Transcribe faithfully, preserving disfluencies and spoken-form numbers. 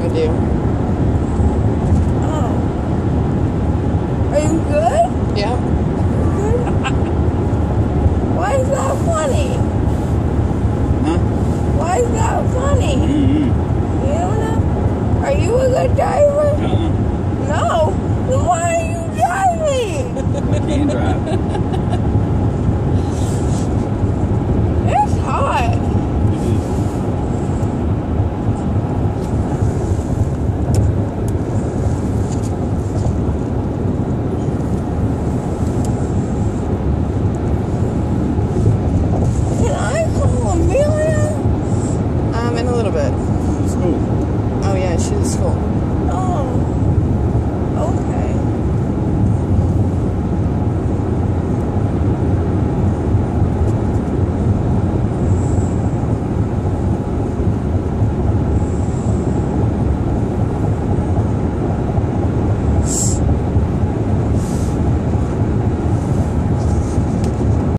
driving to? Oh. Are you good? Yeah. Good? Why is that funny? Huh? Why is that funny? Mm-hmm. You don't know? Are you a good driver? Uh-uh. No. Then why are you driving? I can't drive. It's hot. It is. Can I call Amelia? Um, in a little bit. School. Oh, yeah, she's at school. Oh. Okay.